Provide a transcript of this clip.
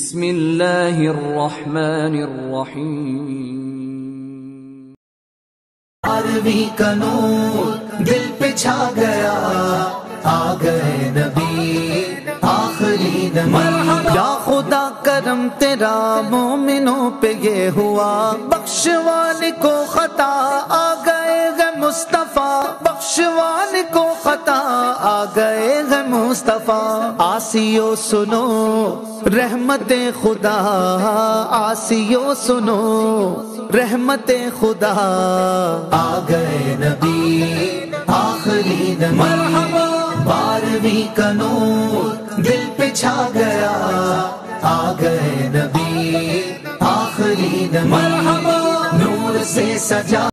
बिस्मिल्लाहिर्रहमानिर्रहीम। 12वीं का नूर दिल पे छा गया, आ गए नबी आखिरी नबी। या खुदा करम तेरा मोमिनों पे ये हुआ, बख्शवाने को खता आ गए हैं मुस्तफा, बख्शवाने को खता आ गए हैं मुस्तफा। आसियो सुनो रहमते खुदा, आसियो सुनो रहमते खुदा, आ गए नबी आखिरी नबी। 12वीं का नूर दिल पे छा गया, आ गए नबी आखिरी नबी। नूर से सजा